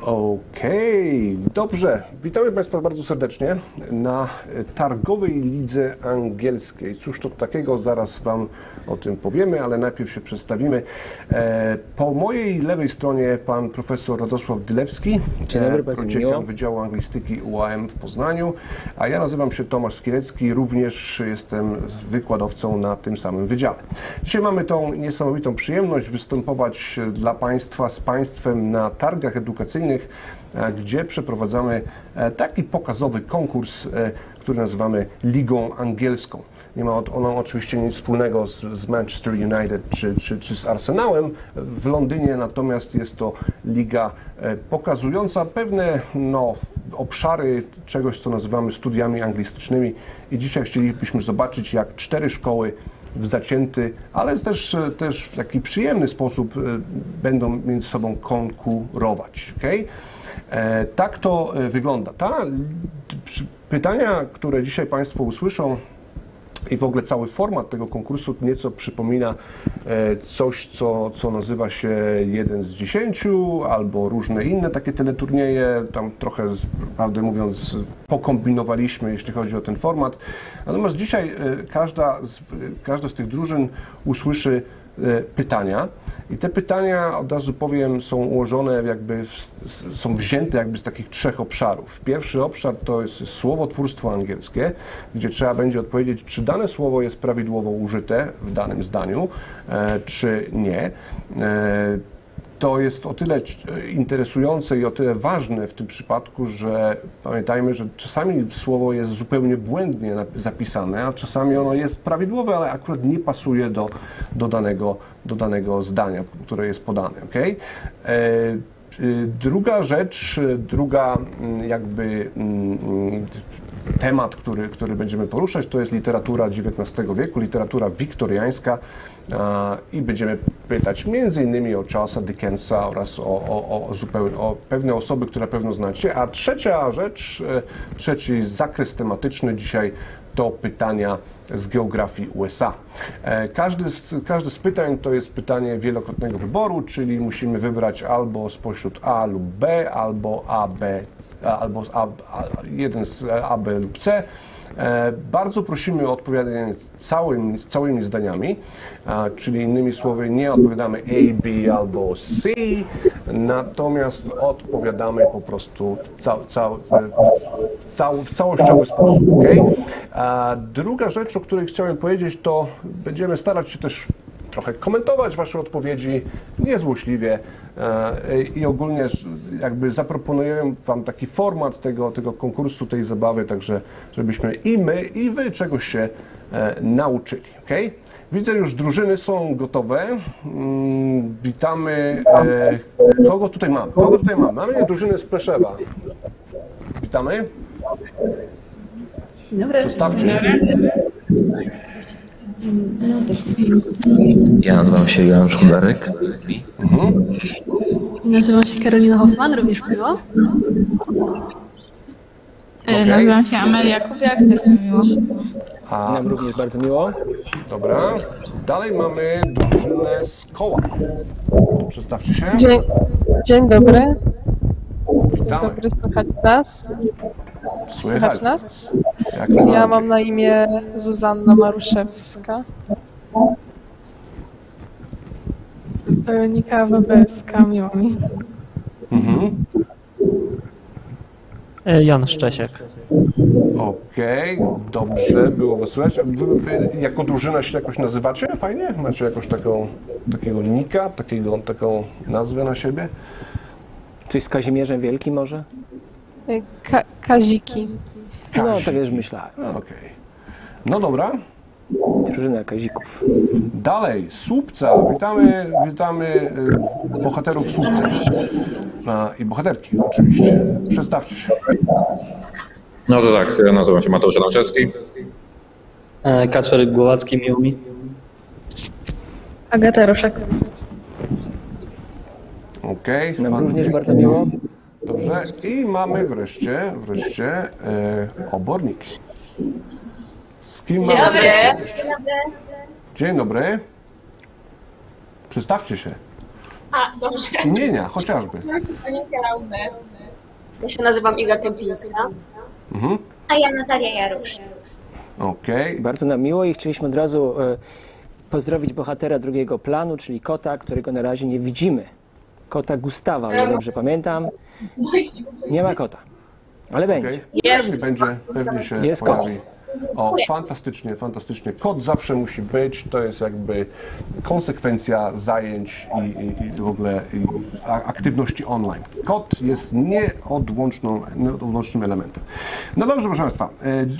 Okej, dobrze. Witamy Państwa bardzo serdecznie na Targowej Lidze Angielskiej. Cóż to takiego, zaraz Wam o tym powiemy, ale najpierw się przedstawimy. Po mojej lewej stronie pan profesor Radosław Dylewski, prodziekan Wydziału Anglistyki UAM w Poznaniu, a ja nazywam się Tomasz Skierecki, również jestem wykładowcą na tym samym wydziale. Dzisiaj mamy tą niesamowitą przyjemność występować dla Państwa z Państwem na targach edukacyjnych, gdzie przeprowadzamy taki pokazowy konkurs, który nazywamy Ligą Angielską. Nie ma ono oczywiście nic wspólnego z Manchester United czy z Arsenałem w Londynie, natomiast jest to liga pokazująca pewne obszary czegoś, co nazywamy studiami anglistycznymi, i dzisiaj chcielibyśmy zobaczyć, jak 4 szkoły w zacięty, ale też w taki przyjemny sposób będą między sobą konkurować. Okay? Tak to wygląda. Pytania, które dzisiaj Państwo usłyszą, i w ogóle cały format tego konkursu nieco przypomina coś, co nazywa się 1 z 10 albo różne inne takie teleturnieje. Tam trochę, prawdę mówiąc, pokombinowaliśmy, jeśli chodzi o ten format. Natomiast dzisiaj każda z tych drużyn usłyszy pytania i te pytania, od razu powiem, są ułożone są wzięte z takich 3 obszarów. Pierwszy obszar to jest słowotwórstwo angielskie, gdzie trzeba będzie odpowiedzieć, czy dane słowo jest prawidłowo użyte w danym zdaniu, czy nie. To jest o tyle interesujące i o tyle ważne w tym przypadku, że pamiętajmy, że czasami słowo jest zupełnie błędnie zapisane, a czasami ono jest prawidłowe, ale akurat nie pasuje do danego zdania, które jest podane. Okay? Druga rzecz, temat, który będziemy poruszać, to jest literatura XIX wieku, literatura wiktoriańska, i będziemy pytać m.in. o Charlesa Dickensa oraz o pewne osoby, które na pewno znacie. A trzecia rzecz, trzeci zakres tematyczny dzisiaj to pytania z geografii USA. Każde z pytań to jest pytanie wielokrotnego wyboru, czyli musimy wybrać albo spośród A lub B, albo jeden z A, B lub C. Bardzo prosimy o odpowiadanie całymi zdaniami, czyli innymi słowy nie odpowiadamy A, B albo C, natomiast odpowiadamy po prostu w całościowy sposób. Okay? Druga rzecz, o której chciałem powiedzieć, to będziemy starać się też trochę komentować Wasze odpowiedzi niezłośliwie i ogólnie zaproponuję Wam taki format tego konkursu, tej zabawy, także żebyśmy i my, i Wy czegoś się nauczyli. Okay? Widzę, już drużyny są gotowe. Witamy. Kogo tutaj mamy? Mamy drużynę z Pleszewa. Witamy. Dobry. Przedstawcie się. Ja nazywam się Jan Szkularek. Nazywam się Karolina Hoffman, również miło. Okay. Nazywam się Amelia Kubiak, też mi miło. Nam również bardzo miło. Dobra. Dalej mamy drużynę z Koła. Przedstawcie się. Dzień dobry. Witamy. Dobry, słychać nas? Słychać nas? Ja mam na imię Zuzanna Maruszewska. Weronika Weberska, miło mi. Jan Szczesiek. Okej, dobrze, było was słychać. Wy jako drużyna się jakoś nazywacie? Fajnie? Macie jakoś takiego nika, taką nazwę na siebie? Coś z Kazimierzem Wielkim może? Kaziki. No, tak już myślałem. Okej. No dobra. Drużyna Kazików. Dalej, Słupca. Witamy bohaterów Słupca. I bohaterki oczywiście. Przedstawcie się. No to tak, ja nazywam się Mateusz Adamczewski. Kacper Głowacki, miło mi. Agata Roszek. Okej. Nam również bardzo miło. Dobrze. I mamy wreszcie oborniki. Z kim mamy? Dzień dobry. Dzień dobry. Przedstawcie się. A, dobrze. Imienia, chociażby. Mam się Pani Klaudę. Ja się nazywam Iga Kępińska. Mhm. A ja Natalia Jarusz. Okej. Bardzo nam miło i chcieliśmy od razu pozdrowić bohatera drugiego planu, czyli kota, którego na razie nie widzimy. Kota Gustawa, o ile dobrze pamiętam. Nie ma kota, ale będzie. Jest. Pewnie się Jest pojawi. kot. O, fantastycznie, fantastycznie. Kot zawsze musi być, to jest jakby konsekwencja zajęć i w ogóle aktywności online. Kot jest nieodłącznym elementem. No dobrze, proszę Państwa,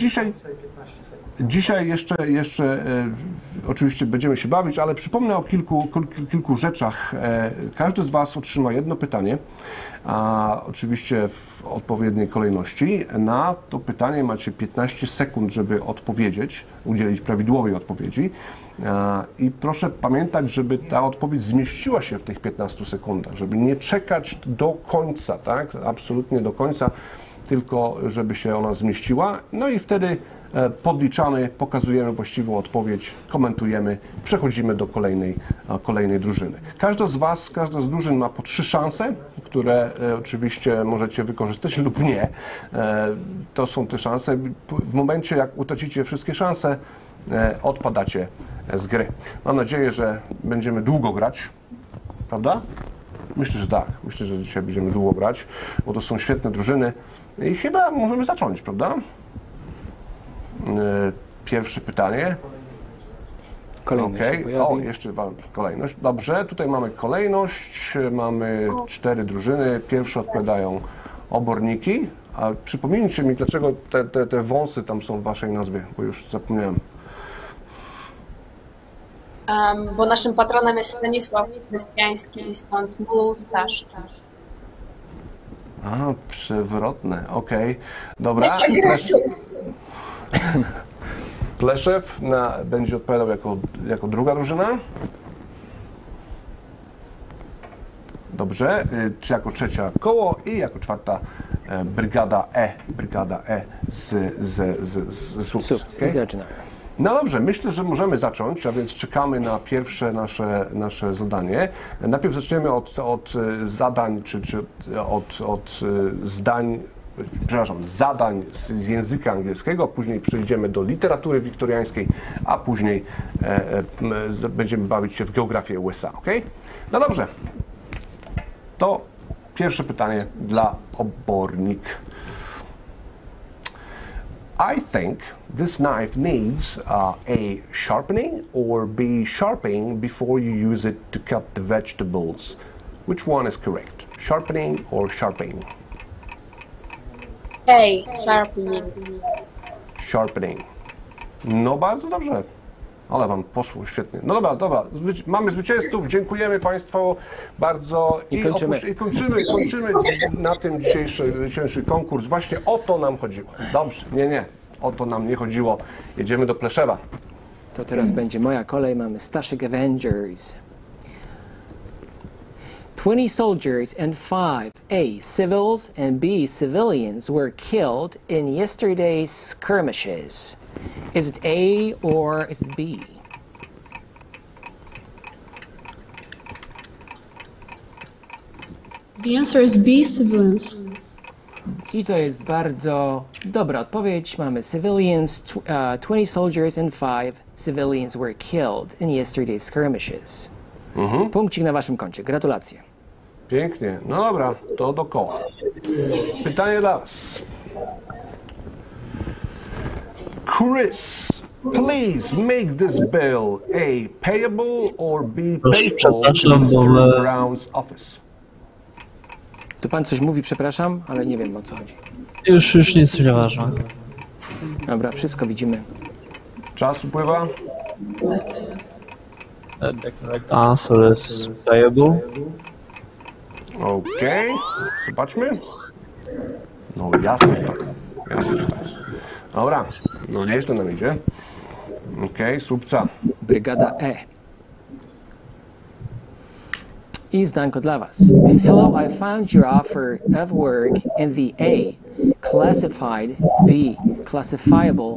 dzisiaj jeszcze oczywiście będziemy się bawić, ale przypomnę o kilku rzeczach. Każdy z Was otrzyma jedno pytanie, a oczywiście w odpowiedniej kolejności. Na to pytanie macie 15 sekund, żeby odpowiedzieć, udzielić prawidłowej odpowiedzi. I proszę pamiętać, żeby ta odpowiedź zmieściła się w tych 15 sekundach, żeby nie czekać do końca, tak? Absolutnie do końca, tylko żeby się ona zmieściła. No i wtedy podliczamy, pokazujemy właściwą odpowiedź, komentujemy, przechodzimy do kolejnej drużyny. Każda z drużyn ma po 3 szanse, które oczywiście możecie wykorzystać lub nie. To są te szanse. W momencie, jak utracicie wszystkie szanse, odpadacie z gry. Mam nadzieję, że będziemy długo grać, prawda? Myślę, że tak. Myślę, że dzisiaj będziemy długo grać, bo to są świetne drużyny i chyba możemy zacząć, prawda? Pierwsze pytanie. Kolejność się pojawi. O, jeszcze kolejność. Dobrze, tutaj mamy kolejność. Mamy 4 drużyny. Pierwsze odpowiadają oborniki. A przypomnijcie mi, dlaczego te wąsy tam są w Waszej nazwie, bo już zapomniałem. Bo naszym patronem jest Stanisław Wyspiański, stąd Mustaszki. A, przewrotne, okej. Dobra. Pleszew będzie odpowiadał jako druga drużyna. Dobrze, czy jako trzecia koło i jako czwarta brygada E z Słupsk. Okay? Zaczynamy. No dobrze, myślę, że możemy zacząć, a więc czekamy na pierwsze nasze zadanie. Najpierw zaczniemy od zadań, czy od zdań, przepraszam, zadań z języka angielskiego, później przejdziemy do literatury wiktoriańskiej, a później będziemy bawić się w geografię USA, ok? No dobrze, to pierwsze pytanie dla obornik. I think this knife needs A. Sharpening or B. Sharpening before you use it to cut the vegetables. Which one is correct? Sharpening or sharpening? Sharpening. Sharpening. No bardzo dobrze. Ale Wam poszło świetnie. No dobra. Mamy zwycięzców. Dziękujemy Państwu bardzo. I kończymy na tym dzisiejszy konkurs. Właśnie o to nam chodziło. Dobrze. Nie. O to nam nie chodziło. Jedziemy do Pleszewa. To teraz będzie moja kolej. Mamy Staszek Avengers. 20 soldiers and 5 A. Civils and B. Civilians were killed in yesterday's skirmishes. Is it A or is it B? The answer is B, civilians. I to jest bardzo dobra odpowiedź. Mamy civilians, 20 soldiers and 5 civilians were killed in yesterday's skirmishes. Punkcik na Waszym koncie. Gratulacje. Pięknie. No dobra, to do koła. Pytanie dla Was. Chris, please make this bill A. Payable or B. Payable to Mr. Brown's office. Tu Pan coś mówi, przepraszam, ale nie wiem o co chodzi. Już nic nie ważne. Dobra, wszystko widzimy. Czas upływa. Answer is payable. Okej. Zobaczmy. No jasne, że tak. Dobra, no nieźle nam idzie. Okej, Słupca. Brygada E. I zdanko dla Was. Hello, I found your offer of work in the A, classified, B, classifiable,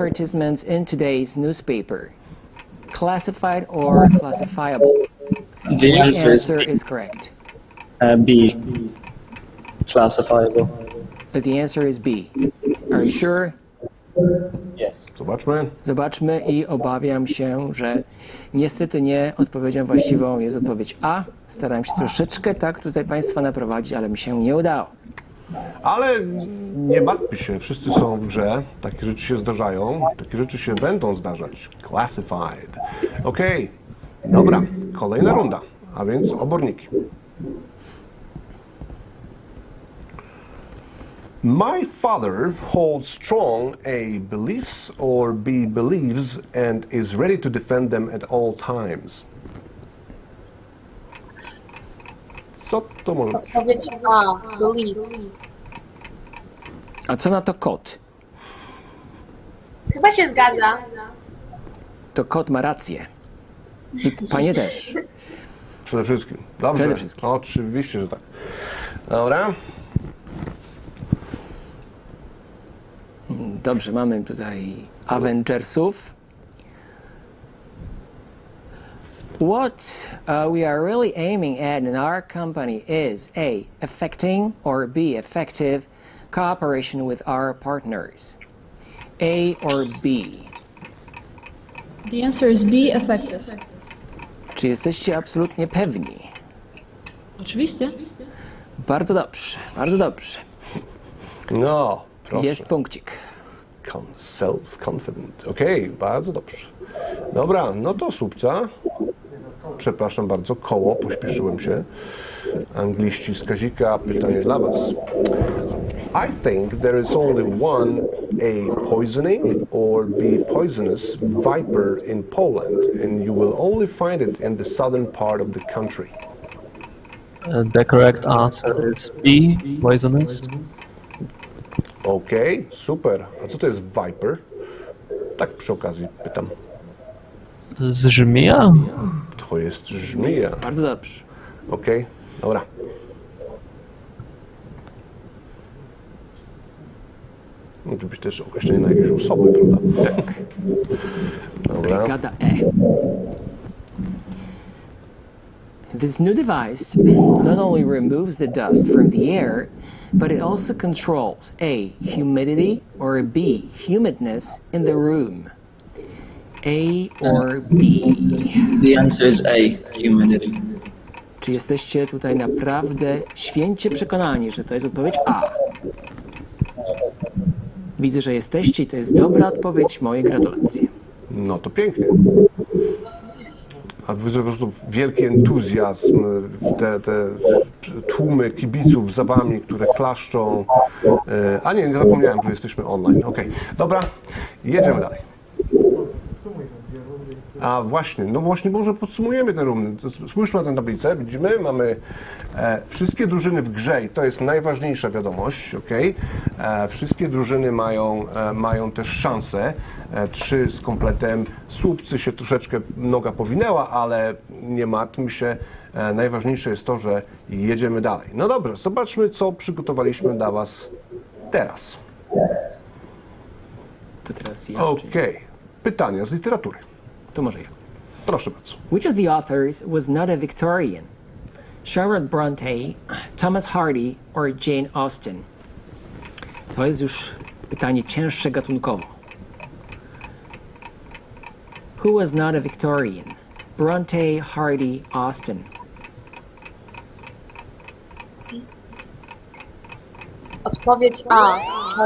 advertisements in today's newspaper. Classified or classifiable? The Which answer is answer is correct? B. Classifiable. The answer is B. Are you sure? Yes. Zobaczmy. Zobaczmy i obawiam się, że niestety nie. Odpowiedzią właściwą jest odpowiedź A. Starałem się troszeczkę tak tutaj Państwa naprowadzić, ale mi się nie udało. Ale nie martwmy się, wszyscy są w grze, takie rzeczy się zdarzają, takie rzeczy się będą zdarzać. Classified. Okej, dobra, kolejna runda, a więc oborniki. My father holds strong A. beliefs or B. believes and is ready to defend them at all times. Co to może być? Odpowiedź A. Believe. A co na to kot? Chyba się zgadza. To kot ma rację. I panie też. Przede wszystkim. Dobrze. Przede wszystkim. Oczywiście, że tak. Dobra. Dobrze, mamy tutaj Avengersów. What we are really aiming at in our company is A. Affecting or B. Effective cooperation with our partners. A or B. The answer is B, effective. Czy jesteście absolutnie pewni? Oczywiście. Bardzo dobrze, bardzo dobrze. No, proszę. Jest punkcik. Self-confident. Okej, bardzo dobrze. Dobra, no to słupca. Przepraszam bardzo, koło, pośpieszyłem się. Angliści z Kazika, pytanie dla Was. I think there is only one A. poisoning or B. poisonous viper in Poland, and you will only find it in the southern part of the country. The correct answer is B. Poisonous. Okej, super. A co to jest viper? Tak przy okazji pytam. Żmija? To jest żmija. Bardzo dobrze. Okej, dobra. Mógł być też określenie na jakieś osoby, prawda? Tak. Dobra. Brygada E. This new device not only removes the dust from the air, but it also controls A. humidity or B. humidness in the room. A or B. The answer is A. Humidity. Czy jesteście tutaj naprawdę święcie przekonani, że to jest odpowiedź A? Widzę, że jesteście i to jest dobra odpowiedź. Moje gratulacje. No to pięknie. A widzę po prostu wielki entuzjazm, te tłumy kibiców za wami, które klaszczą. A nie zapomniałem, że jesteśmy online. Okej, dobra, jedziemy dalej. A właśnie, no właśnie, może podsumujemy te rundy. Spójrzmy na tę tablicę, widzimy, mamy wszystkie drużyny w grze i to jest najważniejsza wiadomość, okej? Wszystkie drużyny mają też szansę, 3 z kompletem, słupcy się troszeczkę noga powinęła, ale nie martwmy się, najważniejsze jest to, że jedziemy dalej. No dobrze, zobaczmy, co przygotowaliśmy dla Was teraz. To teraz ja. Okej, pytania z literatury. To może ja. Proszę bardzo. Which of the authors was not a Victorian? Charlotte Bronte, Thomas Hardy or Jane Austen? To jest już pytanie cięższe gatunkowo. Who was not a Victorian? Bronte, Hardy, Austen. Odpowiedź A.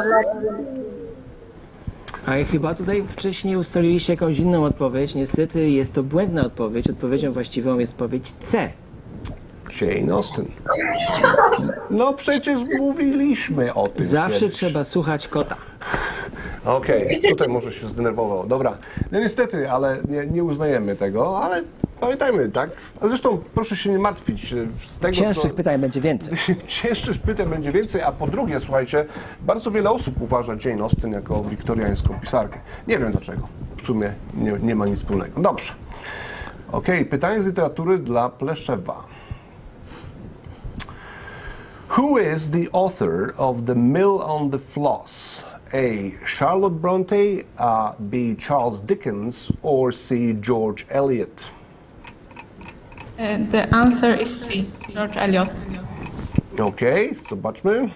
A chyba tutaj wcześniej ustaliliście jakąś inną odpowiedź. Niestety jest to błędna odpowiedź. Odpowiedzią właściwą jest odpowiedź C. Jane Austen. No przecież mówiliśmy o tym. Zawsze kiedyś. trzeba słuchać kota. Okej, tutaj może się zdenerwował. Dobra, no niestety, ale nie uznajemy tego, ale pamiętajmy, tak? A zresztą proszę się nie martwić. Z tego, Cięższych pytań będzie więcej. Cięższych pytań będzie więcej, a po drugie, słuchajcie, bardzo wiele osób uważa Jane Austen jako wiktoriańską pisarkę. Nie wiem dlaczego. W sumie nie ma nic wspólnego. Dobrze. Okej, pytanie z literatury dla Pleszewa. Who is the author of The Mill on the Floss? A. Charlotte Bronte, B. Charles Dickens, or C. George Eliot? The answer is C. George Eliot. Okej, zobaczmy.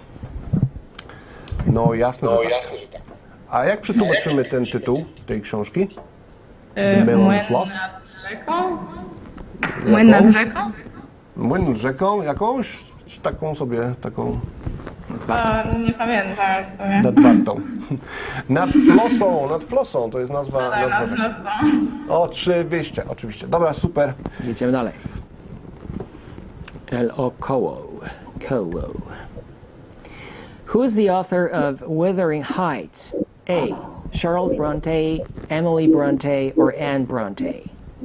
No jasne, że tak. A jak przetłumaczymy ten tytuł tej książki? The Melon Młyn Floss? nad rzeką? Młyn nad rzeką? Młyn nad rzeką jakąś? Czy taką sobie, taką Nie pamiętam w sumie. nad wartą. Nad flosą, to jest nazwa rzeki. Oczywiście. Dobra, super. Jedziemy dalej. L.O. Koło. Who is the author of Wuthering Heights? A. Charlotte Bronte, Emily Bronte, or Anne Bronte?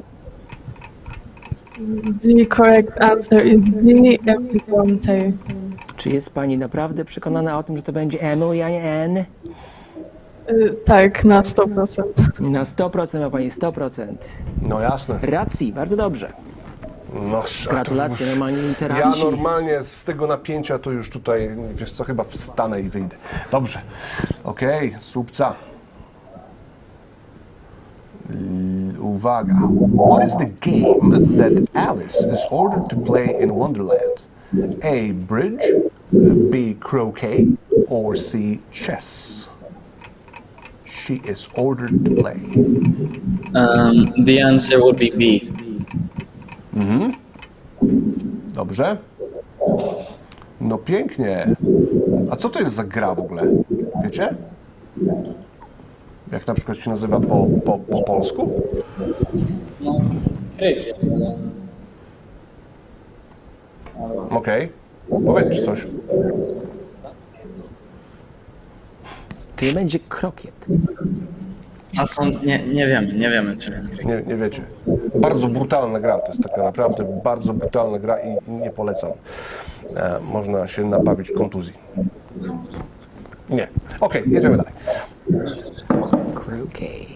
The correct answer is B, Emily Bronte. Czy jest pani naprawdę przekonana o tym, że to będzie Emily, a nie Anne? Tak, na 100%. Na 100% ma pani 100%. No jasne. Racji, bardzo dobrze. No, Gratulacje, normalnie Ja interanci. normalnie z tego napięcia to już tutaj, wiesz co, chyba wstanę i wyjdę. Dobrze. Okej, słupca. Uwaga. What is the game that Alice is ordered to play in Wonderland? A. Bridge, B. Croquet, or C. Chess? She is ordered to play. The answer would be B. Dobrze. No pięknie. A co to jest za gra w ogóle? Wiecie? Jak na przykład się nazywa po polsku? No, krykiet. Okej. Powiedzcie coś. To nie będzie krokiet. A to nie wiemy czy jest krykiet. Nie wiecie. Bardzo brutalna gra. To jest taka naprawdę bardzo brutalna gra i nie polecam. Można się nabawić kontuzji. Nie. Okej, jedziemy dalej. Croquet.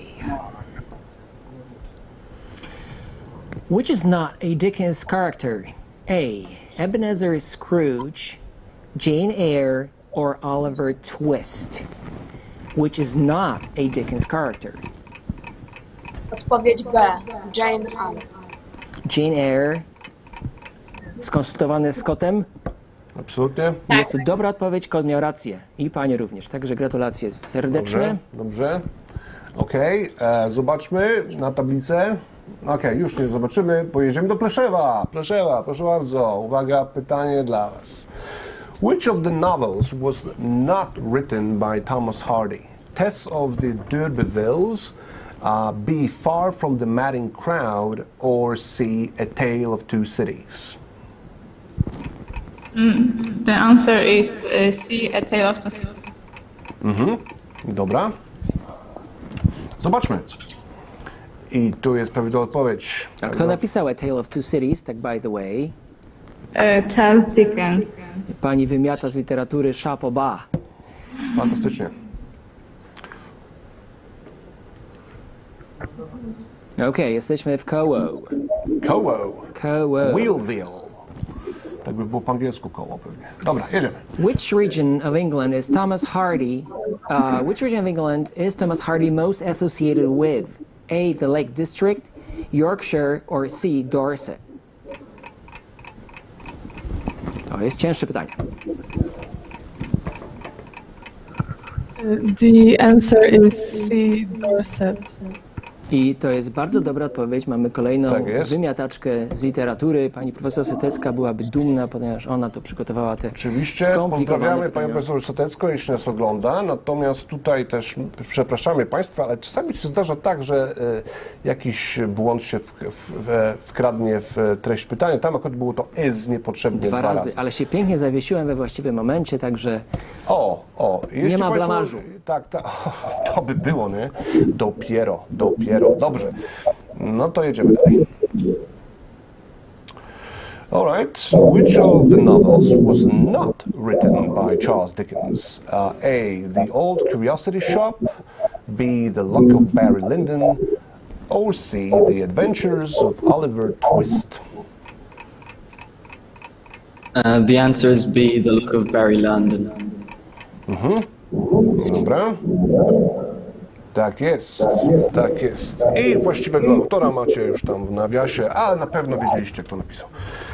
Which is not a Dickens character? A. Ebenezer Scrooge, Jane Eyre, or Oliver Twist? Which is not a Dickens character? Odpowiedź B. Jane Eyre. Jane Eyre. Skonsultowany z Scottem? Absolutnie. Jest to dobra odpowiedź, Kot miał rację. I pani również. Także gratulacje serdeczne. Dobrze. Okej, zobaczmy na tablicę. Okej, już nie zobaczymy, bo jedziemy do Pleszewa. Pleszewa, proszę bardzo. Uwaga, pytanie dla was. Which of the novels was not written by Thomas Hardy? Tess of the D'Urbervilles, B. Far from the Madding Crowd, or C. A Tale of Two Cities? The answer is C. A Tale of Two Cities. Dobra. Zobaczmy. I tu jest prawidłowa odpowiedź. A kto napisał A Tale of Two Cities, tak by the way? Charles Dickens. Pani wymiata z literatury chapeau bas. Fantastycznie. Okej, jesteśmy w koło. Koło. Koło. Wheelville. Tak by było po angielsku koło pewnie. Dobra, jedziemy. Which region of England is Thomas Hardy? Which region of England is Thomas Hardy most associated with? A. The Lake District, Yorkshire, or C. Dorset? To jest cięższe pytanie. The answer is C, Dorset. I to jest bardzo dobra odpowiedź. Mamy kolejną Tak jest. wymiataczkę z literatury. Pani profesor Setecka byłaby dumna, ponieważ ona to przygotowała te Oczywiście skomplikowane pozdrawiamy pytania. panią profesor Setecką, jeśli nas ogląda. Natomiast tutaj też przepraszamy państwa, ale czasami się zdarza tak, że jakiś błąd się wkradnie w treść pytania. Tam akurat było to is niepotrzebnie Dwa razy, ale się pięknie zawiesiłem we właściwym momencie, także Jeśli ma państwo- blamażu. Tak, to by było, nie? Dopiero. Dobrze. No to jedziemy dalej. All right. Which of the novels was not written by Charles Dickens? A. The Old Curiosity Shop, B. The Luck of Barry Lyndon, or C. The Adventures of Oliver Twist? The answer is B. The Luck of Barry London. Dobra. The Old Curiosity Shop, B. The Luck of Barry Lyndon, or C. The Adventures of Oliver Twist? Mhm. Dobra. The answer is B. The Luck of Barry London. Mhm. Dobra. Okej, zobaczmy. Tak jest, tak jest. I właściwego autora macie już tam w nawiasie, a na pewno wiedzieliście, kto napisał.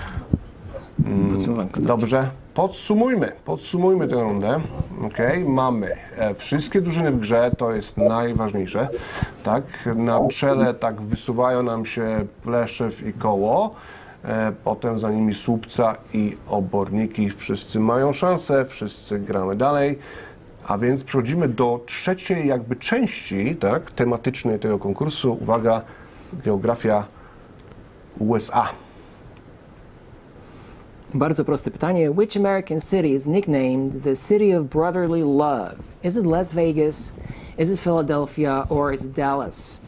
Dobrze, podsumujmy tę rundę. Okay. Mamy wszystkie drużyny w grze, to jest najważniejsze. Tak? Na czele tak wysuwają nam się Pleszew i Koło, potem za nimi Słupca i Oborniki. Wszyscy mają szansę, wszyscy gramy dalej. A więc przechodzimy do trzeciej jakby części, tak, tematycznej tego konkursu. Uwaga, geografia USA. Bardzo proste pytanie. Which American city is nicknamed the City of Brotherly Love? Is it Las Vegas? Is it Philadelphia? Or is it Dallas?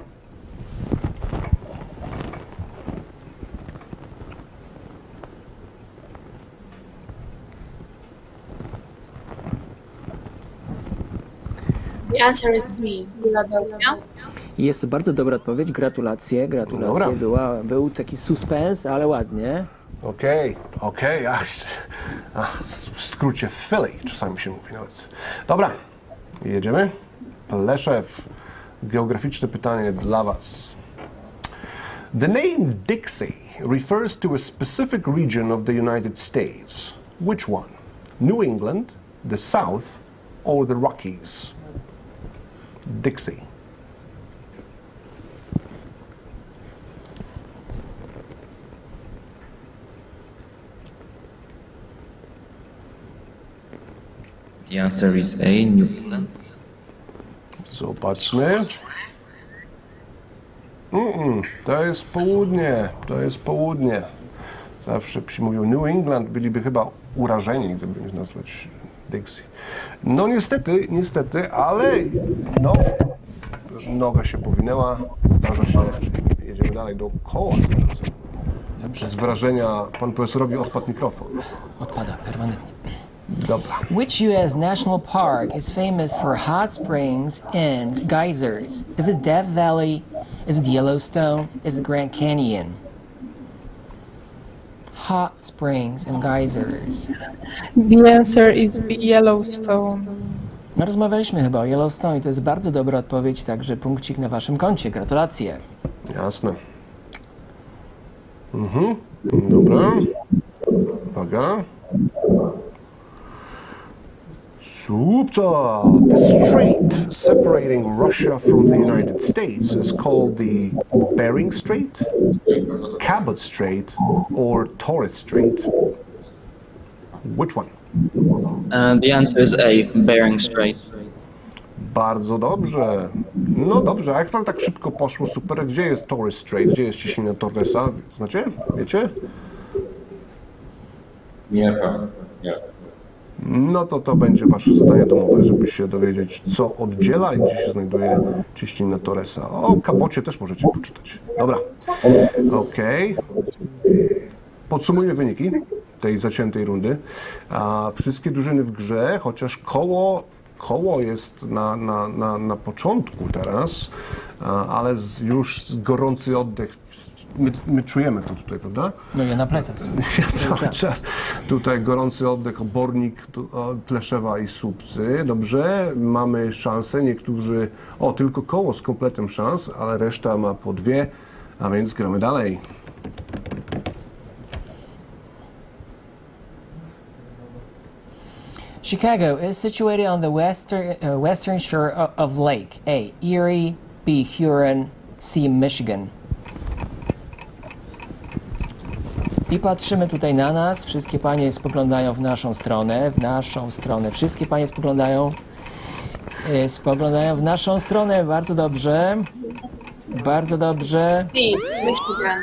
The answer is B. Philadelphia. Jest to bardzo dobra odpowiedź. Gratulacje. Był taki suspens, ale ładnie. Okej. W skrócie Philly czasami się mówi nawet. Dobra, jedziemy. Pleszew, geograficzne pytanie dla Was. The name Dixie refers to a specific region of the United States. Which one? New England, the South, or the Rockies? Dixie. The answer is A, New England. Zobaczmy. To jest południe. Zawsze psi mówią New England, byliby chyba urażeni, gdyby ich nazwać Dixie. No niestety, ale no, noga się powinęła, zdarza się, jedziemy dalej do Koła teraz. Z wrażenia pan profesorowi odpadł mikrofon. Odpada permanentnie. Dobra. Which U.S. national park is famous for hot springs and geysers? Is it Death Valley? Is it Yellowstone? Is it Grand Canyon? Hot springs and geysers. The answer is B. Yellowstone. No, rozmawialiśmy chyba o Yellowstone i to jest bardzo dobra odpowiedź, także punkcik na Waszym koncie. Gratulacje. Jasne. Dobra. Uwaga. Słupca! The strait separating Russia from the United States is called the Bering Strait, Cabot Strait, or Torres Strait. Which one? The answer is A, Bering Strait. Bardzo dobrze. No dobrze, a jak wam tak szybko poszło, super. Gdzie jest Torres Strait? Gdzie jest ciśnienie Torresa? Znacie? Wiecie? Nie. No to będzie wasze zadanie domowe, żeby się dowiedzieć, co oddziela i gdzie się znajduje ciśnina Torresa. O Capocie też możecie poczytać. Dobra. Okej. Podsumujmy wyniki tej zaciętej rundy. Wszystkie drużyny w grze, chociaż koło jest na początku teraz, ale już gorący oddech. My czujemy to tutaj, prawda? No ja na plecach. Ja cały czas. Tutaj gorący oddech, Obornik, Pleszewa i Słupcy. Dobrze, mamy szansę. Niektórzy, tylko Koło z kompletem szans, ale reszta ma po 2, a więc gramy dalej. Chicago is situated on the western shore of Lake A. Erie, B. Huron, C. Michigan. I patrzymy tutaj na nas. Wszystkie panie spoglądają w naszą stronę. Wszystkie panie spoglądają w naszą stronę. Bardzo dobrze. C, Michigan.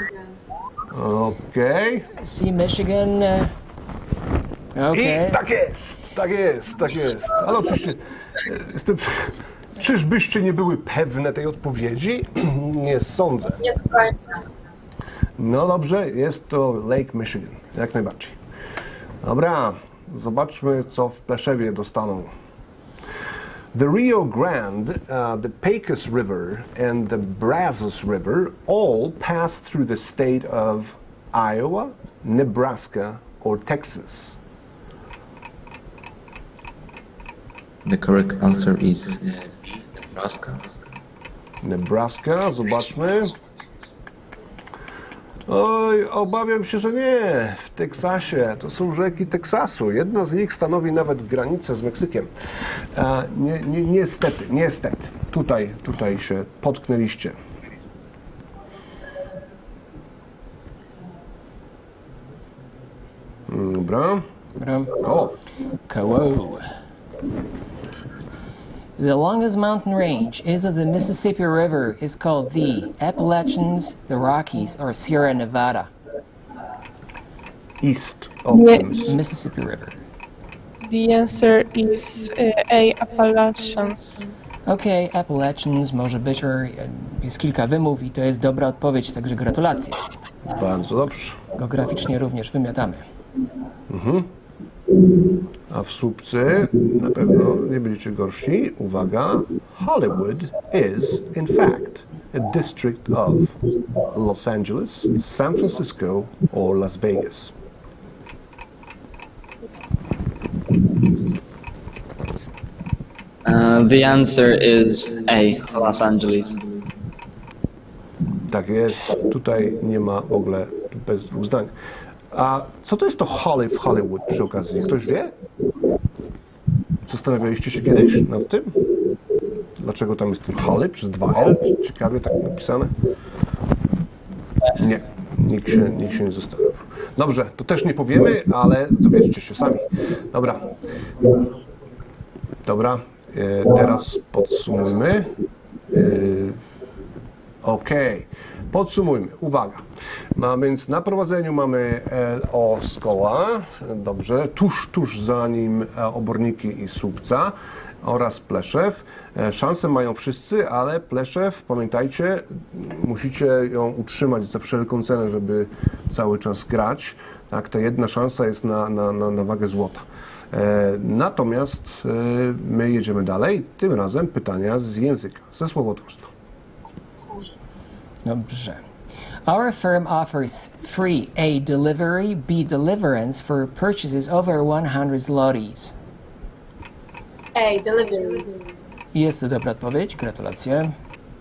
Okej. C. Michigan. Okay. I tak jest. Ale oczywiście, czyżbyście nie były pewne tej odpowiedzi? Nie sądzę. Nie do końca. No dobrze, jest to Lake Michigan, jak najbardziej. Dobra, zobaczmy, co w Pleszewie dostaną. The Rio Grande, the Pecos River and the Brazos River all pass through the state of Iowa, Nebraska or Texas. The correct answer is B, Nebraska. Nebraska, zobaczmy. Oj, obawiam się, że nie. W Teksasie. To są rzeki Teksasu. Jedna z nich stanowi nawet granicę z Meksykiem. Niestety. Tutaj się potknęliście. Dobra. O. Koło. The longest mountain range east of the Mississippi River is called the Appalachians, the Rockies, or Sierra Nevada. East of Nie. Mississippi River. The answer is A. Appalachians. Okej, Appalachians może być, jest kilka wymów i to jest dobra odpowiedź, także gratulacje. Bardzo dobrze. Geograficznie również wymiatamy. A w słupce na pewno nie będziecie gorsi. Uwaga. Hollywood is, in fact, a district of Los Angeles, San Francisco or Las Vegas. The answer is A, Los Angeles. Tak jest. Tutaj nie ma w ogóle bez dwóch zdań. A co to jest to Hollywood przy okazji? Ktoś wie? Zastanawialiście się kiedyś nad tym? Dlaczego tam jest ten Holly przez 2L? Ciekawie tak napisane? Nie, nikt się nie zastanawiał. Dobrze, to też nie powiemy, ale dowiedzcie się sami. Dobra, teraz podsumujmy. Okej, podsumujmy. Uwaga. Więc na prowadzeniu mamy LO Szkoła, dobrze, tuż za nim Oborniki i Słupca oraz Pleszew. Szanse mają wszyscy, ale Pleszew, pamiętajcie, musicie ją utrzymać za wszelką cenę, żeby cały czas grać. Tak, ta jedna szansa jest na wagę złota. Natomiast my jedziemy dalej, tym razem pytania z języka, ze słowotwórstwa. Dobrze. Our firm offers free A. delivery, B. deliverance for purchases over 100 zlotys. A, delivery. Jest to dobra odpowiedź, gratulacje.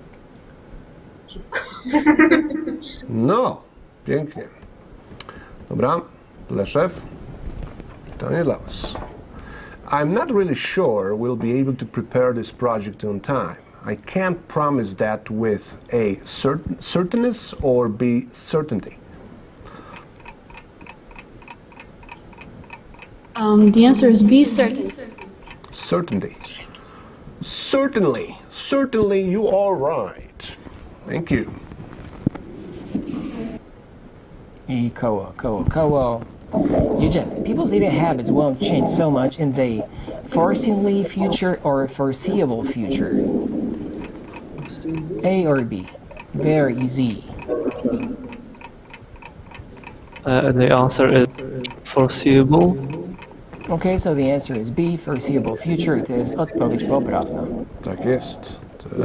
No, pięknie. Dobra, Pleszew, pytanie dla Was. I'm not really sure we'll be able to prepare this project on time. I can't promise that with A, certainty or B, certainty. The answer is B, certain. Certainty. Certainly you are right. Thank you. I koło. Jedziemy. People's eating habits won't change so much in the foreseenly future or foreseeable future. A or B? Very easy. The answer is foreseeable. Okay, so the answer is B, foreseeable future. To jest odpowiedź poprawna. Tak jest.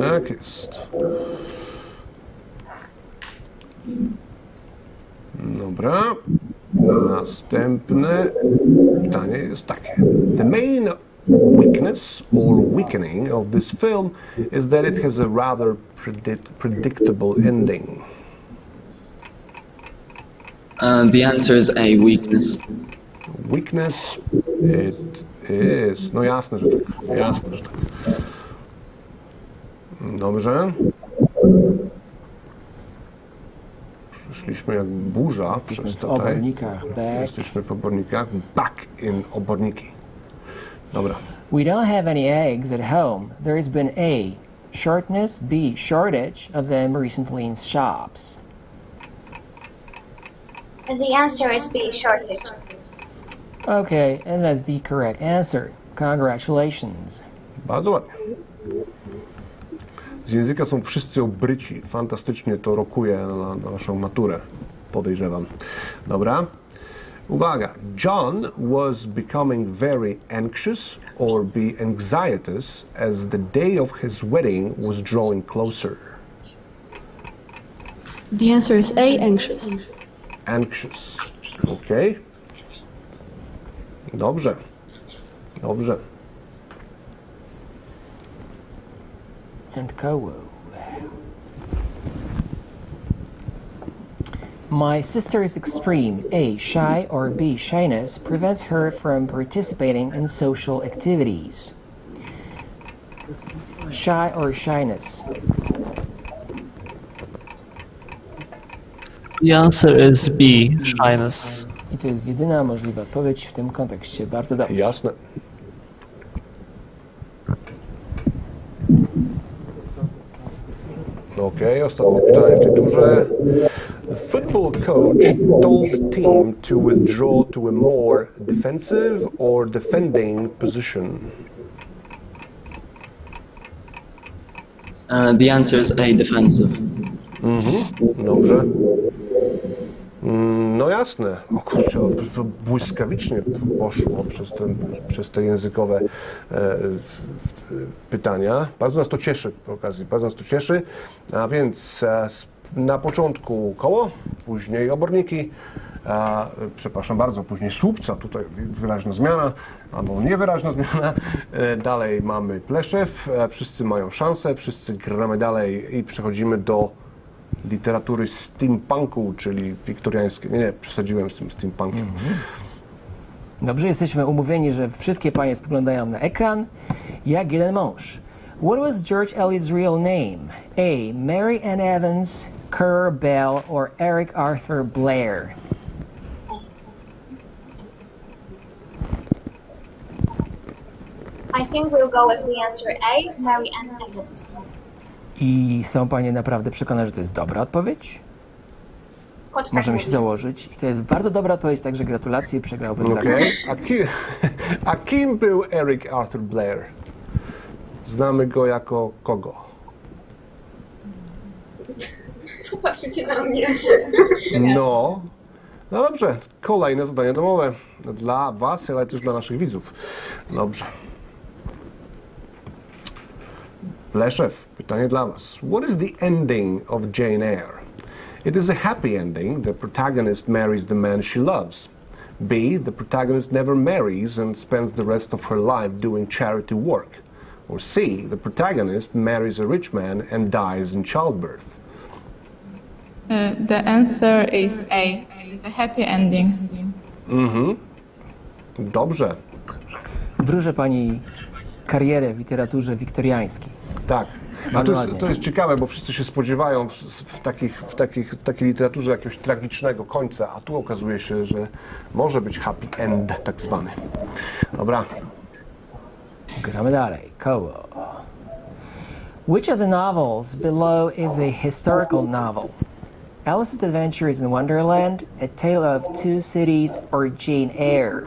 Dobra. Następne pytanie jest takie. The main weakness or weakening of this film is that it has a rather predictable ending. The answer is A, weakness. Weakness, it is. No jasne, że tak. Dobrze. Szliśmy jak burza. Jesteśmy w obornikach. Jesteśmy w obornikach. Back in oborniki. Dobra. We don't have any eggs at home. There has been A, shortness, B, shortage of them recently in shops. The answer is B, shortage. Okay, and that's the correct answer. Congratulations. Bardzo ładnie. Z języka są wszyscy obryci. Fantastycznie to rokuje na naszą maturę, podejrzewam. Dobra. Uwaga. John was becoming very anxious or be anxietous as the day of his wedding was drawing closer. The answer is A, anxious. Anxious. Okay. Dobrze. and Kowo. My sister's extreme A, shy, or B, shyness, prevents her from participating in social activities. Shy or shyness? The answer is B, shyness. I to jest jedyna możliwa odpowiedź w tym kontekście. Bardzo dobrze. Jasne. Okej, ostatnie pytanie w tej turze. The football coach told the team to withdraw to a more defensive or defending position. The answer is A, defensive. Dobrze. No jasne. O kurczę, to błyskawicznie poszło przez te językowe pytania. Bardzo nas to cieszy przy okazji, bardzo nas to cieszy. A więc na początku koło, później oborniki, przepraszam bardzo, później słupca, tutaj wyraźna zmiana, albo niewyraźna zmiana. Dalej mamy Pleszew, wszyscy mają szansę, wszyscy gramy dalej i przechodzimy do literatury steampunku, czyli wiktoriańskiej. Nie, przesadziłem z tym steampunkiem. Dobrze, jesteśmy umówieni, że wszystkie panie spoglądają na ekran, jak jeden mąż. What was George Eliot's real name? A. Mary Ann Evans, Currer Bell, or Eric Arthur Blair? I think we'll go with the answer A, Mary Ann Evans. I są panie naprawdę przekonane, że to jest dobra odpowiedź? Możemy się założyć. I to jest bardzo dobra odpowiedź, także gratulacje, przegrałbym za Okay. A kim był Eric Arthur Blair? Znamy go jako kogo? Co patrzycie na mnie? No dobrze, kolejne zadanie domowe dla was, ale też dla naszych widzów. Dobrze. Leszew, pytanie dla was. What is the ending of Jane Eyre? It is a happy ending. The protagonist marries the man she loves. B. The protagonist never marries and spends the rest of her life doing charity work. Or C. The protagonist marries a rich man and dies in childbirth. The answer is A. It is a happy ending. Dobrze. Wróżę pani karierę w literaturze wiktoriańskiej. Tak. A Bardzo to ładnie. jest ciekawe, bo wszyscy się spodziewają w takiej literaturze jakiegoś tragicznego końca, a tu okazuje się, że może być happy end tak zwany. Dobra. Gramy dalej. Koło. Which of the novels below is a historical novel? Alice's Adventures in Wonderland, A Tale of Two Cities, or Jane Eyre?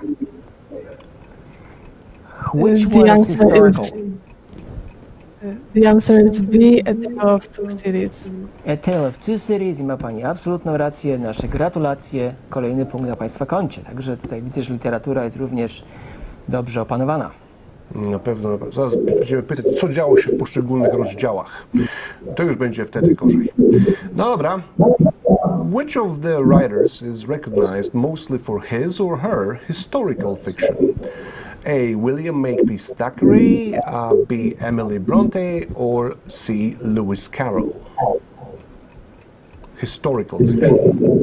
Which The one is answer is historical? The answer is B, A Tale of Two Cities. A Tale of Two Cities i ma pani absolutną rację. Nasze gratulacje. Kolejny punkt na państwa koncie. Także tutaj widzę, że literatura jest również dobrze opanowana. Na pewno. Zaraz będziemy pytać, co działo się w poszczególnych rozdziałach. To już będzie wtedy gorzej. No dobra. Which of the writers is recognized mostly for his or her historical fiction? A. William Makepeace Thackeray, B. Emily Bronte, or C. Lewis Carroll? Historical fiction.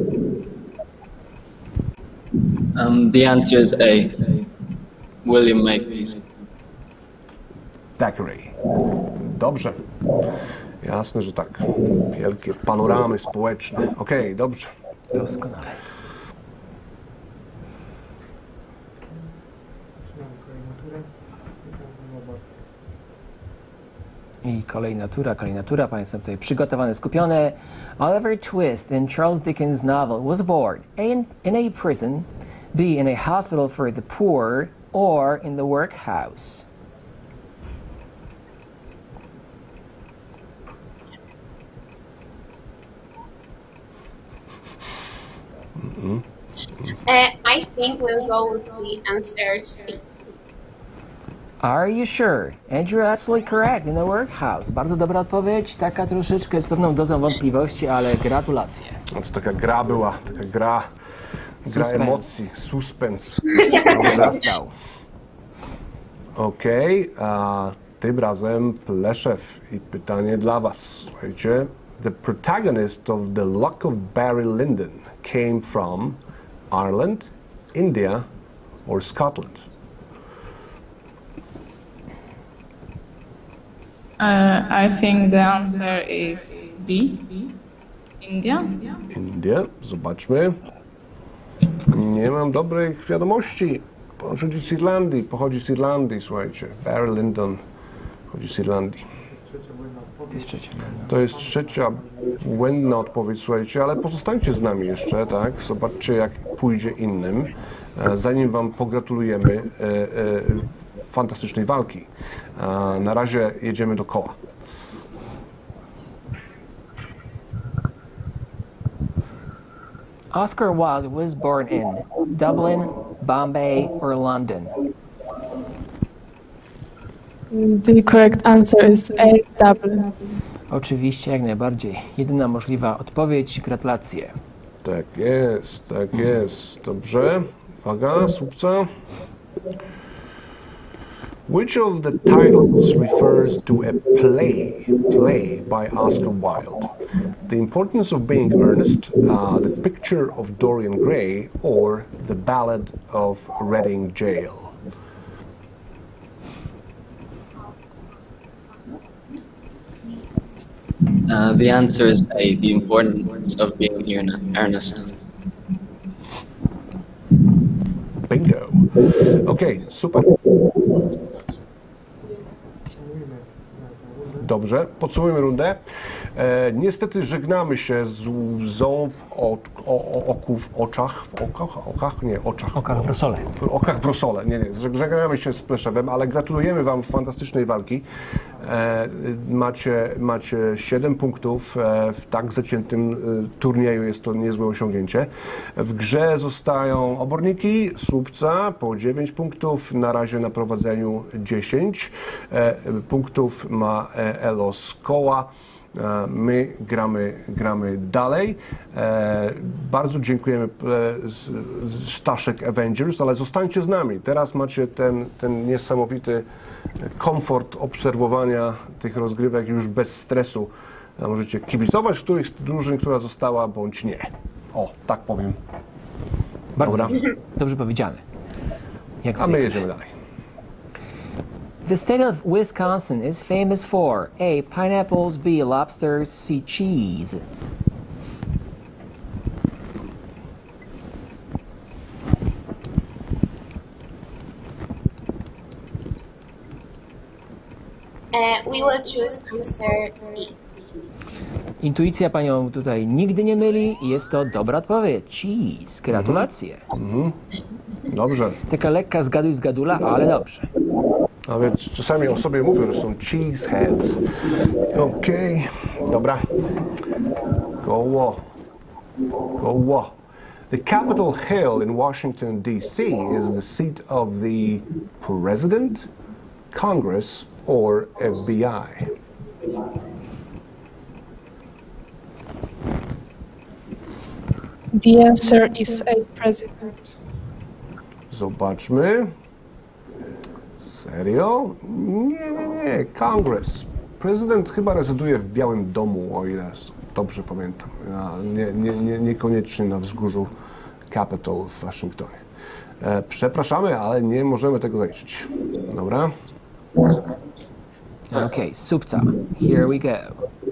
The answer is A, William Makepeace. Thackeray. Dobrze. Jasne, że tak. Wielkie panoramy społeczne. Okej, dobrze. Doskonale. I kolejna tura. Państwo tutaj przygotowane, skupione. Oliver Twist in Charles Dickens' novel was born A. in a prison, B. in a hospital for the poor, or in the workhouse. I think we'll go with the answer C. Are you sure? And you're absolutely correct, in the workhouse. Bardzo dobra odpowiedź, taka troszeczkę z pewną dozą wątpliwości, ale gratulacje. No to taka gra była, taka gra Suspens. emocji, suspens. Zastał. Okej, tym razem Pleszew i pytanie dla Was. Słuchajcie, the protagonist of The Luck of Barry Lyndon came from Ireland, India or Scotland? I think the answer is B. India. India, zobaczmy. Nie mam dobrych wiadomości. Pochodzi z Irlandii, słuchajcie. Barry Lyndon pochodzi z Irlandii. To jest trzecia błędna odpowiedź, słuchajcie, ale pozostańcie z nami jeszcze, tak? Zobaczcie, jak pójdzie innym, zanim Wam pogratulujemy fantastycznej walki. Na razie jedziemy do koła. Oscar Wilde was born in Dublin, Bombay, or London. The correct answer is A, Dublin. Oczywiście, jak najbardziej. Jedyna możliwa odpowiedź. Gratulacje. Tak jest, tak jest. Dobrze. Uwaga, słupca. Which of the titles refers to a play by Oscar Wilde? The Importance of Being Earnest, The Picture of Dorian Gray, or The Ballad of Reading Gaol? The answer is A, The Importance of Being Earnest. Bingo. Okay, super. Dobrze, podsumujmy rundę. Niestety żegnamy się z łzą w oczach w rosole. W okach w rosole. Nie, żegnamy się z Pleszewem, ale gratulujemy Wam fantastycznej walki. Macie 7 punktów w tak zaciętym turnieju, jest to niezłe osiągnięcie. W grze zostają oborniki, słupca po 9 punktów, na razie na prowadzeniu 10 punktów ma Elo z koła. My gramy dalej. Bardzo dziękujemy Staszek Avengers, ale zostańcie z nami. Teraz macie ten niesamowity komfort obserwowania tych rozgrywek już bez stresu. Możecie kibicować któryś z drużyn, która została, bądź nie. O, tak powiem. Bardzo dobrze powiedziane. A my jedziemy dalej. The state of Wisconsin is famous for A. Pineapples, B. Lobsters, C. Cheese. We will choose answer C. Intuicja Panią tutaj nigdy nie myli i jest to dobra odpowiedź. Cheese. Gratulacje. Dobrze. Taka lekka zgaduj zgadula, ale dobrze. A więc czasami o sobie mówią, że są cheeseheads. Okej, dobra. Goło. The Capitol Hill in Washington, D.C. is the seat of the President, Congress, or FBI. The answer is A, President. Zobaczmy. Serio? Nie. Congress. Prezydent chyba rezyduje w Białym Domu, o ile dobrze pamiętam. Niekoniecznie na wzgórzu Capitol w Waszyngtonie. Przepraszamy, ale nie możemy tego zaliczyć. Dobra? Okay, Supta. Here we go.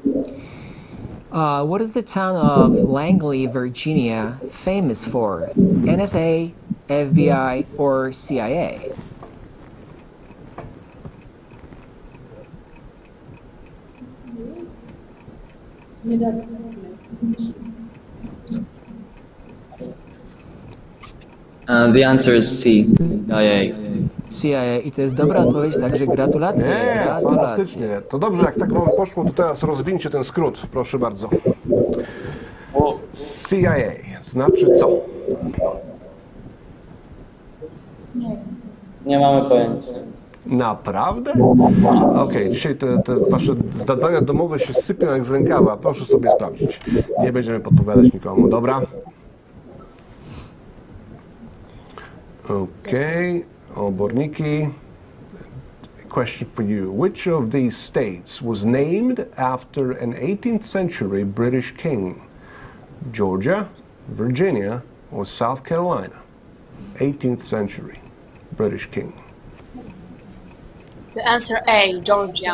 What is the town of Langley, Virginia famous for? NSA, FBI, or CIA? The answer is C, CIA. CIA i to jest dobra odpowiedź, także gratulacje. Fantastycznie. To dobrze, jak tak wam poszło, to teraz rozwinięcie ten skrót, proszę bardzo. CIA znaczy co? Nie mamy pojęcia. Naprawdę? Okej, dzisiaj te wasze zadania domowe się sypią jak z rękawa. Proszę sobie sprawdzić. Nie będziemy podpowiadać nikomu, dobra? Okej, oborniki. question for you. Which of these states was named after an 18th century British king? Georgia, Virginia, or South Carolina? 18th century British king. The answer A, Georgia.